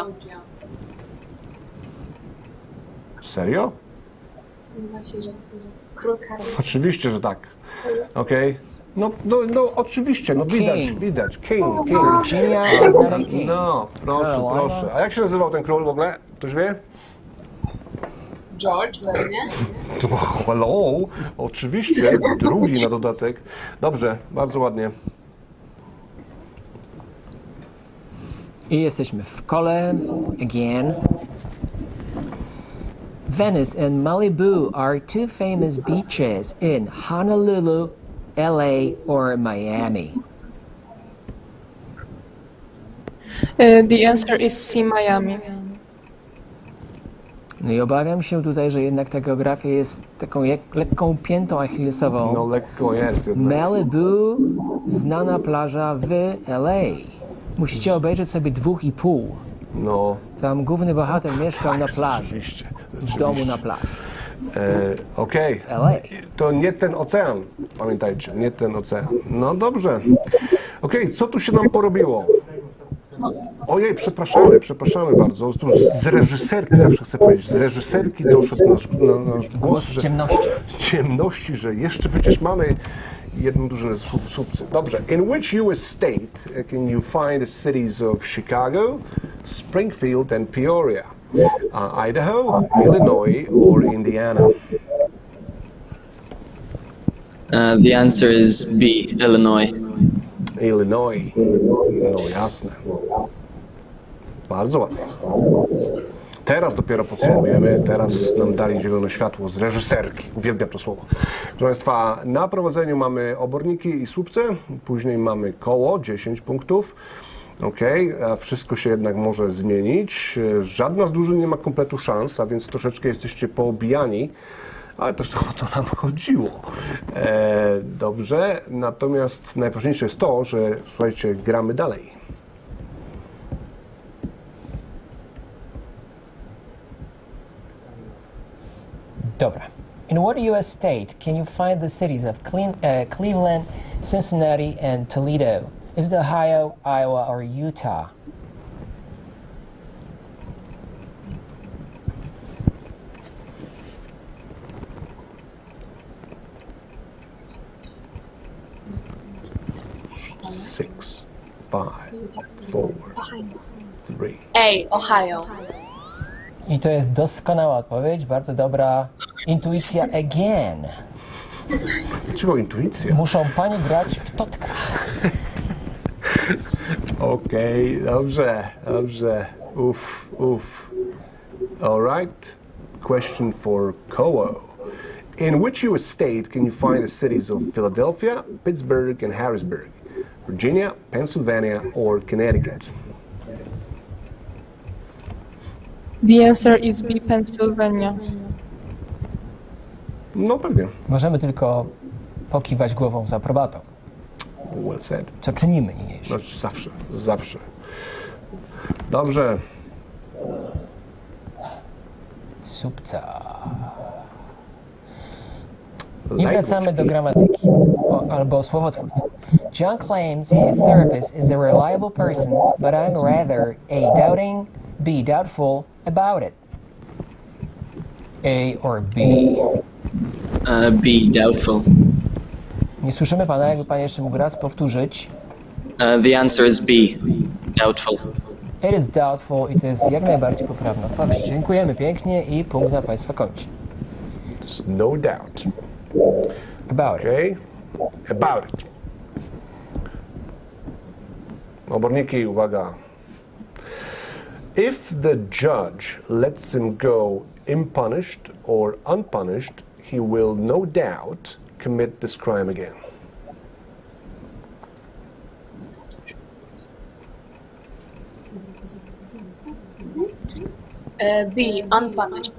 Serio? Właśnie, że król Karol. Oczywiście, że tak. Okej. No, oczywiście, no widać. King. Virginia, King. No, proszę, Carolina. proszę. A jak się nazywał ten król w ogóle? Ktoś wie? George, pewnie. Hello, oczywiście, drugi na dodatek. Dobrze, bardzo ładnie. I jesteśmy w kole. Again. Venice and Malibu are two famous beaches in Honolulu, LA, or Miami. The answer is C, Miami. No i obawiam się tutaj, że jednak ta geografia jest taką lekką piętą achillesową. No lekko jest jednak. Malibu, znana plaża w LA. Musicie obejrzeć sobie 2,5. No, Tam główny bohater mieszkał na plaży. oczywiście. W domu na plaży. Okej. LA. To nie ten ocean, pamiętajcie, nie ten ocean. No dobrze. Okej, co tu się nam porobiło? Ojej, przepraszamy bardzo. Z reżyserki, zawsze chcę powiedzieć, z reżyserki doszedł nasz głos, z ciemności. Z ciemności, że jeszcze przecież mamy jedną drużynę z słupcy. Dobrze. In which US state can you find the cities of Chicago, Springfield and Peoria? Idaho, Illinois or Indiana? The answer is B, Illinois. Illinois. No jasne. Bardzo ładnie. Teraz dopiero podsumujemy, teraz nam dali zielone światło z reżyserki. Uwielbiam to słowo. Proszę Państwa, na prowadzeniu mamy oborniki i słupce, później mamy koło, 10 punktów. A wszystko się jednak może zmienić. Żadna z drużyn nie ma kompletu szans, a więc troszeczkę jesteście poobijani. Ale też o to nam chodziło. Dobrze, natomiast najważniejsze jest to, że słuchajcie, gramy dalej. Dobra. In what US state can you find the cities of Cleveland, Cincinnati and Toledo? Is it Ohio, Iowa or Utah? Six, 5, 4, 3. A, Ohio. I to jest doskonała odpowiedź, bardzo dobra intuicja again. Dlaczego intuicja? Muszą panie grać w totka. Okej, dobrze. Uff. All right. Question for Koło. In which US state can you find the cities of Philadelphia, Pittsburgh and Harrisburg? Virginia, Pennsylvania or Connecticut? The answer is B, Pennsylvania. No pewnie. Możemy tylko pokiwać głową z aprobatą. Well said. Co czynimy niniejsze. No, zawsze. Dobrze. Supca. I wracamy do gramatyki albo słowotwórstwa. John claims his therapist is a reliable person, but I'm rather A, doubting, B, doubtful about it. A or B? B, doubtful. Nie słyszymy pana, jakby pan jeszcze mógł raz powtórzyć. The answer is B, doubtful. It is doubtful i to jest jak najbardziej poprawna odpowiedź. Dziękujemy pięknie i punkt na państwa koncie. There's no doubt. About it. Okay? About it. Oborniki, uwaga. If the judge lets him go impunished or unpunished, he will no doubt commit this crime again. B, unpunished.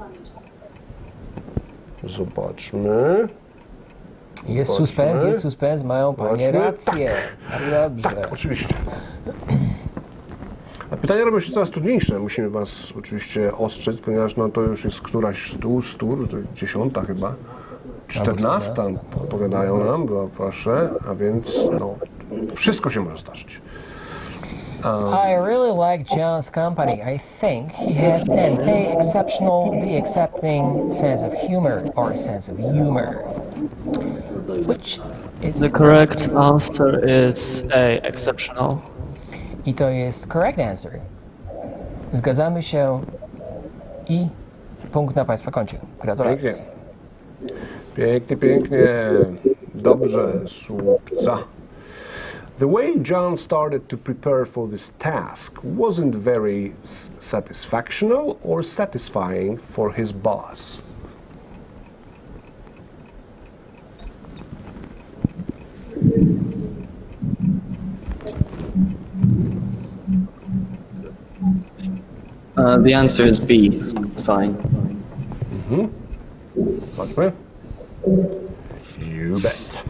Zobaczmy. Jest suspens, mają panie Zobaczmy. rację. Bardzo dobrze. Tak, oczywiście. A Pytania robią się coraz trudniejsze. Musimy Was oczywiście ostrzec, ponieważ no, to już jest któraś to 10 chyba. 14 opowiadają nam, była Wasze, a więc no, wszystko się może zdarzyć. I really like John's company. I think he has an exceptionally accepting sense of humor or sense of humor. Which is The correct answer is A, exceptional. I to jest correct answer. Zgadzamy się i punkt na Państwa koncie. Gratulacje. Pięknie, pięknie. Dobrze, słupca. The way John started to prepare for this task wasn't very satisfactional or satisfying for his boss. The answer is B. It's fine. Zobaczmy. You bet.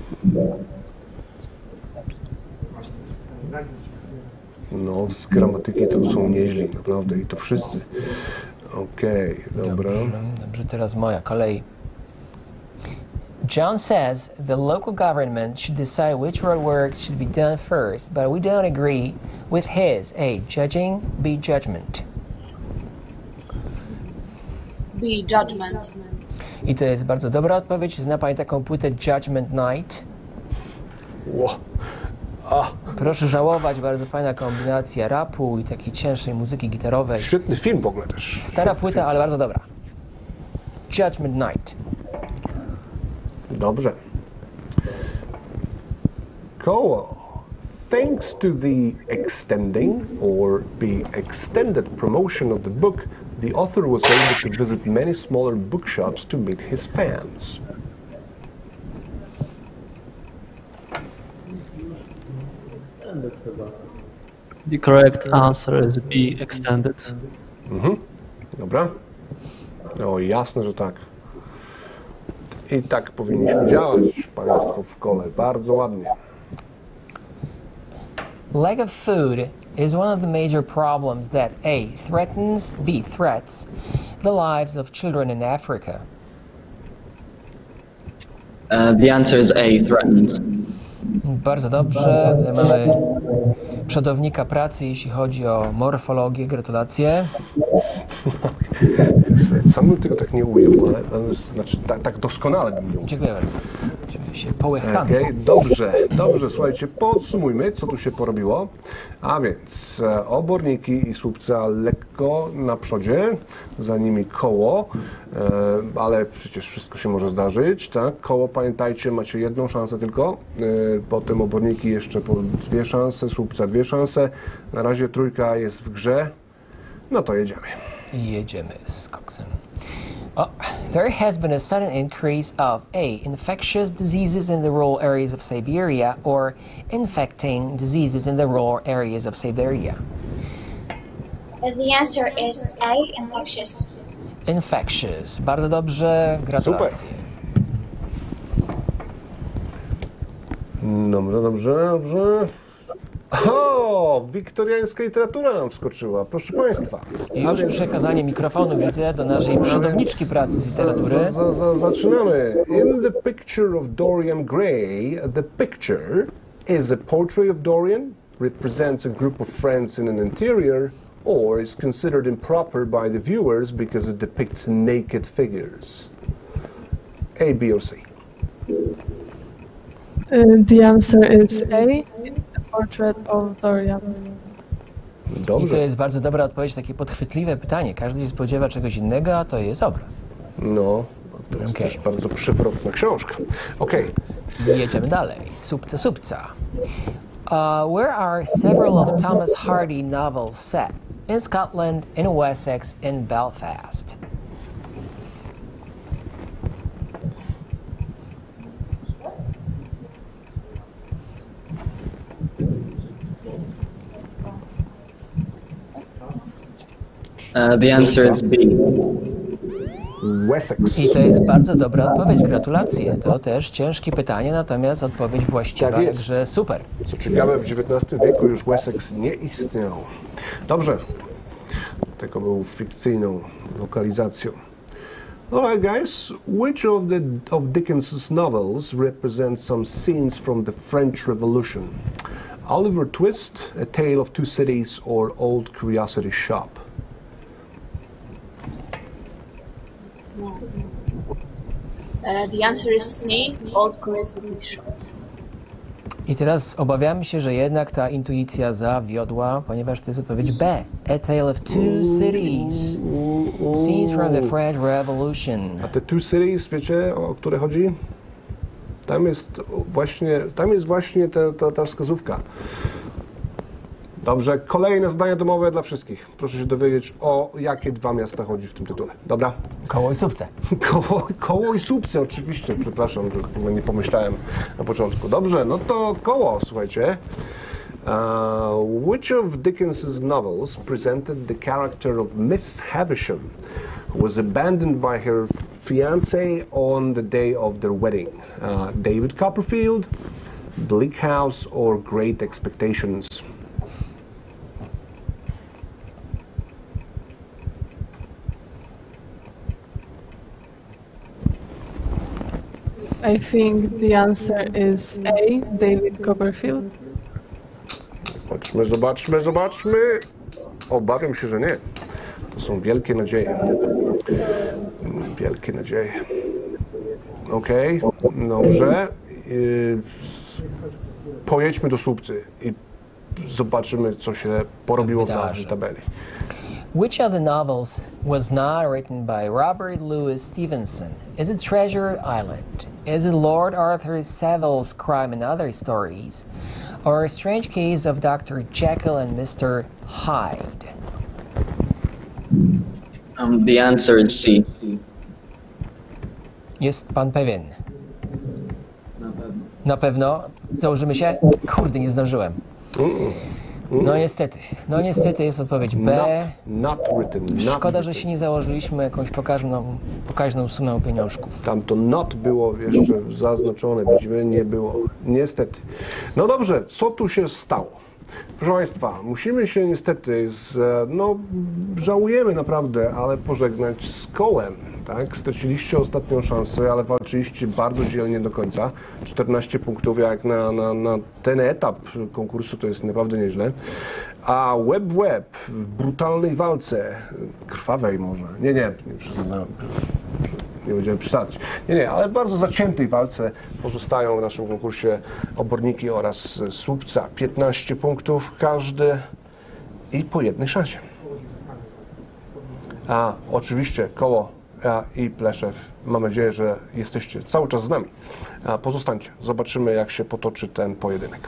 No, z gramatyki to są nieźli, naprawdę, i to wszyscy. Okej, dobra. Dobrze, teraz moja kolej. John says the local government should decide which road works should be done first, but we don't agree with his A. Judging, B. Judgment. B. Judgment. I to jest bardzo dobra odpowiedź. Zna Pani taką płytę Judgment Night? Ło. Proszę żałować, bardzo fajna kombinacja rapu i takiej cięższej muzyki gitarowej. Świetny film w ogóle też. Stara płyta, ale bardzo dobra. Judgment Night. Dobrze. Cool. Thanks to the extending or the extended promotion of the book, the author was able to visit many smaller bookshops to meet his fans. The correct answer is B, extended. Dobra. O, jasne, że tak. I tak powinniśmy działać, Państwo w kole. Bardzo ładnie. Lack of food is one of the major problems that A. threatens, B. threats the lives of children in Africa. The answer is A. Threatens. Bardzo dobrze. Mamy przodownika pracy, jeśli chodzi o morfologię. Gratulacje. Sam bym tego tak nie ujął, ale znaczy, tak doskonale bym ujął. Dziękuję bardzo. Się połechtamy. Okay, dobrze, słuchajcie, podsumujmy, co tu się porobiło. A więc oborniki i słupca lekko na przodzie, za nimi koło, ale przecież wszystko się może zdarzyć, tak? Koło, pamiętajcie, macie jedną szansę tylko, potem oborniki jeszcze po 2 szanse, słupca 2 szanse, na razie trójka jest w grze, no to jedziemy. Jedziemy z koksem. Oh, there has been a sudden increase of A. infectious diseases in the rural areas of Siberia or infecting diseases in the rural areas of Siberia. The answer is A. Infectious. Infectious. Bardzo dobrze. Gratulacje. Super. Dobrze. O, wiktoriańska literatura nam wskoczyła, proszę Państwa. Już przekazanie mikrofonu widzę do naszej przodowniczki pracy z literatury. Zaczynamy. In the picture of Dorian Gray, the picture is a portrait of Dorian, represents a group of friends in an interior, or is considered improper by the viewers because it depicts naked figures. A, B, or C? The answer is A. It's a portrait of Dorian. Dobrze. I to jest bardzo dobra odpowiedź, takie podchwytliwe pytanie. Każdy się spodziewa czegoś innego, a to jest obraz. No, to jest też bardzo przewrotna książka. Okej. Jedziemy dalej. Supca. Where are several of Thomas Hardy novels set? In Scotland, in Wessex, in Belfast. The answer is B. Wessex. I to jest bardzo dobra odpowiedź, gratulacje. To też ciężkie pytanie, natomiast odpowiedź właściwa, Tak jest. także super. Co ciekawe, w XIX wieku już Wessex nie istniał. Dobrze. Tylko był fikcyjną lokalizacją. Alright guys, which of Dickens's novels represents some scenes from the French Revolution? Oliver Twist, A Tale of Two Cities, or Old Curiosity Shop? The answer is C, Old Curiosity Shop. I teraz obawiamy się, że jednak ta intuicja zawiodła, ponieważ to jest odpowiedź B. A Tale of Two Cities. Scenes from the French Revolution. A te Two Cities, wiecie, o które chodzi? Tam jest właśnie ta wskazówka. Dobrze, kolejne zadanie domowe dla wszystkich. Proszę się dowiedzieć, o jakie dwa miasta chodzi w tym tytule. Dobra? Koło i Słupce. Koło i Słupce, oczywiście. Przepraszam, że nie pomyślałem na początku. Dobrze, no to koło, słuchajcie. Which of Dickens's novels presented the character of Miss Havisham, who was abandoned by her fiancé on the day of their wedding? David Copperfield, Bleak House, or Great Expectations? I think the answer is A, David Copperfield. Zobaczmy. Obawiam się, że nie. To są wielkie nadzieje. Wielkie nadzieje. Okej, dobrze. Pojedźmy do Słupcy i zobaczymy, co się porobiło w naszej tabeli. Which of the novels was not written by Robert Louis Stevenson? Is it Treasure Island? Is it Lord Arthur Saville's Crime and Other Stories? Or A Strange Case of Dr. Jekyll and Mr. Hyde? The answer is C. Jest pan pewien? Na pewno? Założymy się? Kurde, nie zdążyłem. No niestety jest odpowiedź B. Not written. Szkoda, że się nie założyliśmy jakąś pokaźną sumę pieniążków. Tam to not było jeszcze zaznaczone, widzimy, nie było. Niestety. No dobrze, co tu się stało? Proszę Państwa, musimy się niestety, żałujemy naprawdę, ale pożegnać z kołem. Tak? Straciliście ostatnią szansę, ale walczyliście bardzo dzielnie do końca. 14 punktów jak na ten etap konkursu to jest naprawdę nieźle. A łeb w łeb w brutalnej walce, krwawej może, nie będziemy przesadzać. Nie, ale bardzo zaciętej walce pozostają w naszym konkursie Oborniki oraz Słupca. 15 punktów każdy i po jednej szansie. A oczywiście koło i Pleszew. Mam nadzieję, że jesteście cały czas z nami. Pozostańcie. Zobaczymy, jak się potoczy ten pojedynek.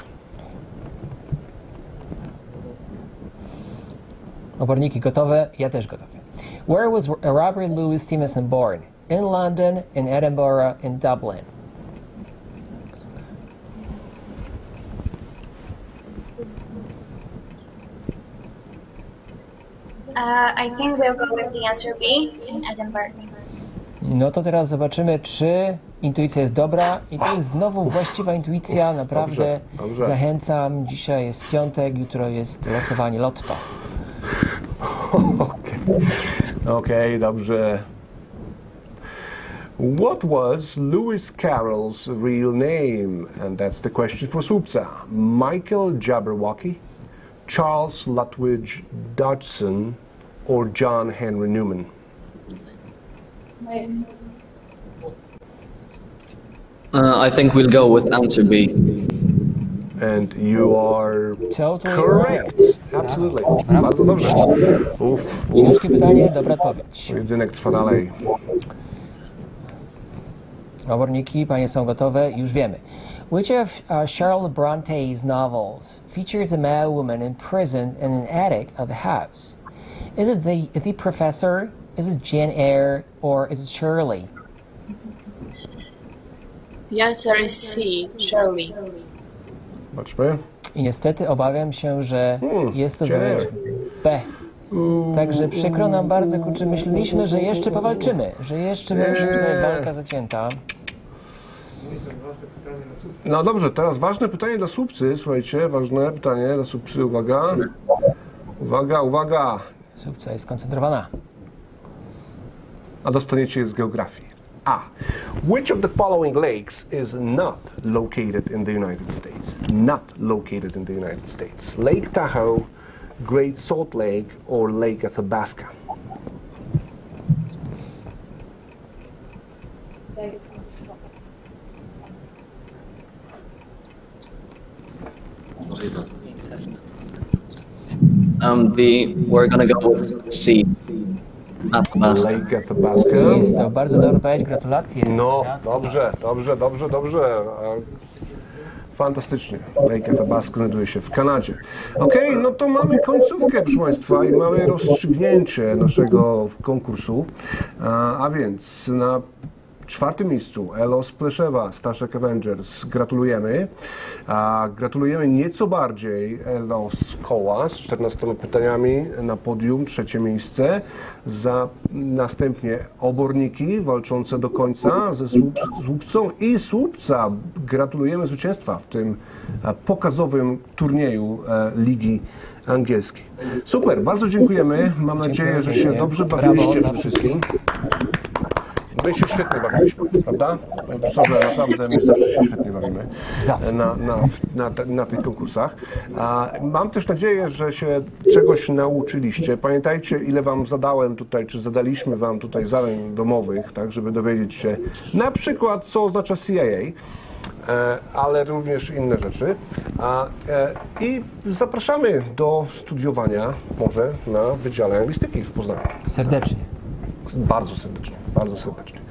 Oborniki gotowe? Ja też gotowy. Where was Robert Louis Stevenson born? In London, in Edinburgh, in Dublin. I think we'll go with the answer B, in Edinburgh. No to teraz zobaczymy, czy intuicja jest dobra i to jest znowu właściwa intuicja, naprawdę dobrze. Zachęcam, dzisiaj jest piątek, jutro jest losowanie lotto. Okej, dobrze. What was Lewis Carroll's real name? And that's the question for Słupca. Michael Jabberwocky, Charles Lutwidge Dodgson, or John Henry Newman? I think we'll go with answer B. And you are Totally correct. right. Absolutely. Bardzo dobrze. Ciężkie pytanie, dobra odpowiedź. Pojedynek trwa dalej. Oborniki, panie są gotowe, już wiemy. Which of Charlotte Bronte's novels features a mad woman imprisoned in an attic of the house? Is it the Professor? Is it Jane Eyre? Or is it Shirley? The answer is C, Shirley. Zobaczmy. I niestety obawiam się, że jest to Jane Eyre. B. Także przykro nam bardzo, kurczę, myśleliśmy, że jeszcze powalczymy, że jeszcze będzie tutaj walka zacięta. No dobrze, teraz ważne pytanie dla słupcy, słuchajcie, ważne pytanie dla słupcy, uwaga. Uwaga, uwaga. Słupca jest skoncentrowana. A dostaniecie je z geografii. A. Which of the following lakes is not located in the United States? Not located in the United States. Lake Tahoe, Great Salt Lake, or Lake Athabasca? We're gonna go with C. Athabasca. Lake Athabasca. Jest to bardzo dobra odpowiedź, gratulacje. No, dobrze. Fantastycznie. Lake Athabasca znajduje się w Kanadzie. Okej, no to mamy końcówkę, proszę Państwa, i mamy rozstrzygnięcie naszego konkursu. A więc na 4. miejscu Elos Pleszewa, Staszek Avengers. Gratulujemy. Gratulujemy nieco bardziej Elos Koła z 14 pytaniami na podium, 3. miejsce. Następnie Oborniki walczące do końca ze Słupcą i Słupca. Gratulujemy zwycięstwa w tym pokazowym turnieju Ligi Angielskiej. Super, bardzo dziękujemy. Mam nadzieję, że się dobrze bawiliście przede wszystkim. My się świetnie bawiliśmy, prawda? Panie profesorze, naprawdę my zawsze się świetnie bawimy na tych konkursach. Mam też nadzieję, że się czegoś nauczyliście. Pamiętajcie, ile Wam zadałem tutaj, czy zadaliśmy Wam tutaj zadań domowych, tak, żeby dowiedzieć się na przykład, co oznacza CIA, ale również inne rzeczy. I zapraszamy do studiowania może na Wydziale Anglistyki w Poznaniu. Serdecznie. Bardzo serdecznie, bardzo serdecznie.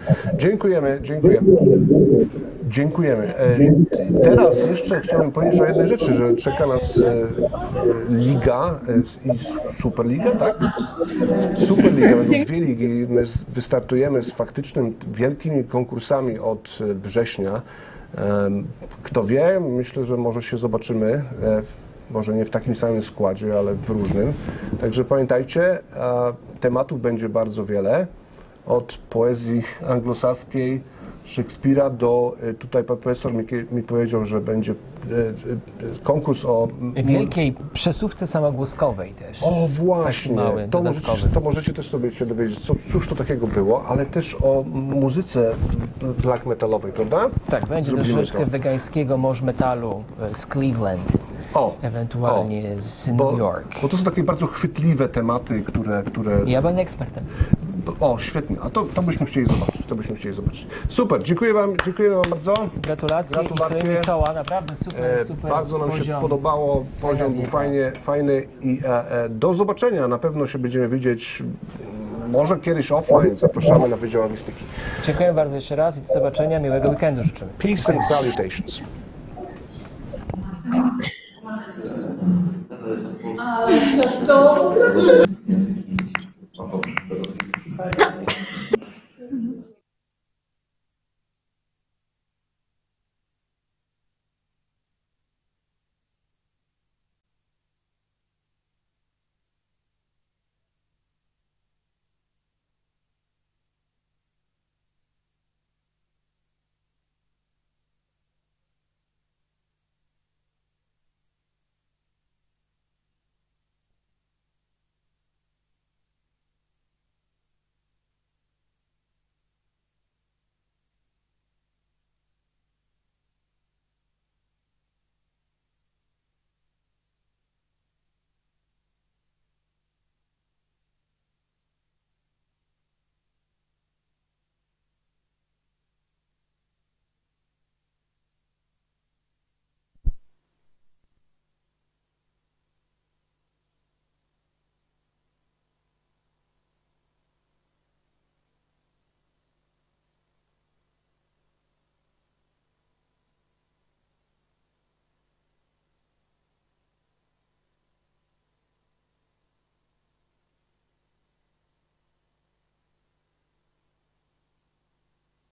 Dziękujemy. Teraz jeszcze chciałbym powiedzieć o jednej rzeczy, że czeka nas Liga i Superliga, tak? Superliga, będą 2 ligi. My wystartujemy z faktycznym wielkimi konkursami od września. Kto wie, myślę, że może się zobaczymy. Może nie w takim samym składzie, ale w różnym. Także pamiętajcie, tematów będzie bardzo wiele. Od poezji anglosaskiej, Szekspira do, tutaj pan profesor mi powiedział, że będzie konkurs o... Wielkiej przesuwce samogłoskowej też. O właśnie, mały, to możecie też sobie się dowiedzieć, cóż to takiego było, ale też o muzyce black metalowej, prawda? Tak, będzie troszeczkę wegańskiego morze metalu z Cleveland. Ewentualnie z New York. Bo to są takie bardzo chwytliwe tematy, które... Ja będę ekspertem. O, świetnie. A to byśmy chcieli zobaczyć. Super, dziękuję Wam bardzo. Gratulacje. I czoła, naprawdę super. Bardzo nam się podobało, poziom był fajny i do zobaczenia. Na pewno się będziemy widzieć, może kiedyś offline. Zapraszamy na Wydział Anglistyki. Dziękuję bardzo jeszcze raz i do zobaczenia. Miłego weekendu życzymy. Peace and salutations. Ale to